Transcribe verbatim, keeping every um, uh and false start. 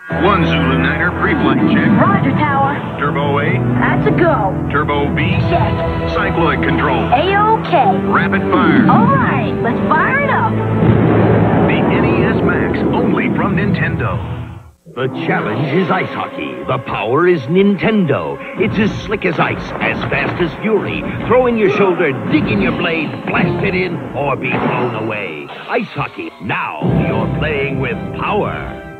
One Zulu Niner pre-flight check. Roger, Tower. Turbo A. That's a go. Turbo B. Check. Cycloid control. A-OK. Rapid fire. All right, let's fire it up. The N E S Max, only from Nintendo. The challenge is ice hockey. The power is Nintendo. It's as slick as ice, as fast as fury. Throw in your shoulder, dig in your blade, blast it in, or be blown away. Ice hockey. Now you're playing with power.